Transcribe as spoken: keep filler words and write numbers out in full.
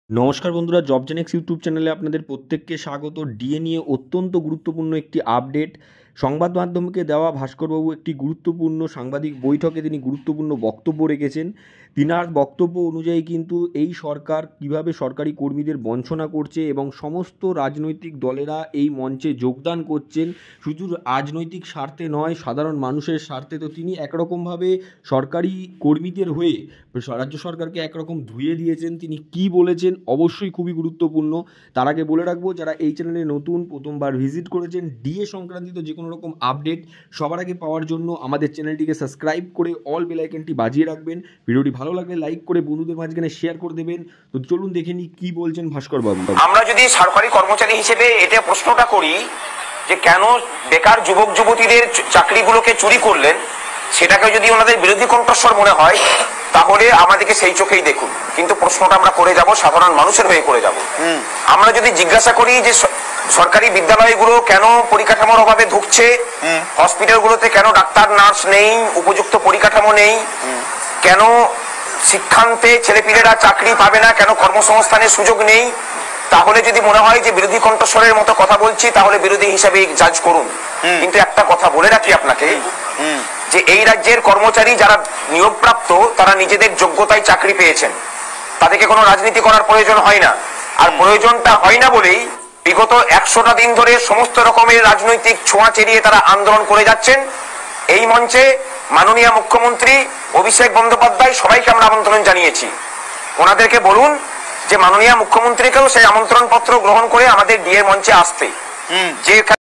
নমস্কার বন্ধুরা, জবজেনেক্স ইউটিউব চ্যানেলে আপনাদের প্রত্যেককে স্বাগত। ডিএ নিয়ে অত্যন্ত গুরুত্বপূর্ণ একটি আপডেট। সংবাদ মাধ্যমকে দেওয়া ভাস্করবাবু একটি গুরুত্বপূর্ণ সাংবাদিক বৈঠকে তিনি গুরুত্বপূর্ণ বক্তব্য রেখেছেন। তিনার বক্তব্য অনুযায়ী কিন্তু এই সরকার কিভাবে সরকারি কর্মীদের বঞ্চনা করছে এবং সমস্ত রাজনৈতিক দলেরা এই মঞ্চে যোগদান করছেন শুধু রাজনৈতিক স্বার্থে নয়, সাধারণ মানুষের স্বার্থে। তো তিনি একরকমভাবে সরকারি কর্মীদের হয়ে রাজ্য সরকারকে একরকম ধুয়ে দিয়েছেন। তিনি কি বলেছেন অবশ্যই খুবই গুরুত্বপূর্ণ। তার আগে বলে রাখবো, যারা এই চ্যানেলে নতুন প্রথমবার ভিজিট করেছেন, ডিএ সংক্রান্তিত যে কোনো রকম আপডেট সবার আগে পাওয়ার জন্য আমাদের চ্যানেলটিকে সাবস্ক্রাইব করে অল বেল আইকনটি বাজিয়ে রাখবেন। ভিডিওটি ভালো লাগলে লাইক করে বন্ধুদের মাঝখানে শেয়ার করে দেবেন। তো চলুন দেখে নিই কি বলছেন ভাস্কর বাবু। আমরা যদি সরকারি কর্মচারী হিসেবে এটা প্রশ্নটা করি যে কেন বেকার যুবক যুবতীদের চাকরিগুলোকে চুরি করলেন, সেটাকে যদি ওনাদের বিরোধী কণ্ঠস্বর মনে হয় তাহলে আমাদেরকে সেই চোখেই দেখুন। কিন্তু প্রশ্নটা আমরা করে যাব সাধারণ মানুষের হয়ে করে যাব। আমরা যদি জিজ্ঞাসা করি যে সরকারি বিদ্যালয়গুলো কেন পরিকাঠামোর অভাবে ধুঁকছে, হসপিটালগুলোতে কেন ডাক্তার নার্স নেই, উপযুক্ত পরিকাঠামো নেই, কেন শিক্ষান্তে ছেলেপিলেরা চাকরি পাবে না, কেন কর্মসংস্থানের সুযোগ নেই, তাহলে যদি মনে হয় যে বিরোধী কণ্ঠস্বরের মতো কথা বলছি তাহলে বিরোধী হিসাবে জাজ করুন। কিন্তু একটা কথা বলে রাখি আপনাকে, যে এই রাজ্যের কর্মচারী যারা নিয়োগপ্রাপ্ত তারা নিজেদের যোগ্যতায় চাকরি পেয়েছেন, তাদেরকে কোনো রাজনীতি করার প্রয়োজন হয় না। আর প্রয়োজনটা হয় না বলেই বিগত একশোটা দিন ধরে সমস্ত রকমের রাজনৈতিক ছোঁয়া চেরিয়ে তারা আন্দোলন করে যাচ্ছেন। এই মঞ্চে মাননীয় মুখ্যমন্ত্রী অভিষেক বন্দ্যোপাধ্যায় সবাইকে আমরা আমন্ত্রণ জানিয়েছি। ওনাদেরকে বলুন যে মাননীয় মুখ্যমন্ত্রীকেও সেই আমন্ত্রণ পত্র গ্রহণ করে আমাদের ডিএ মঞ্চে আসতে। যে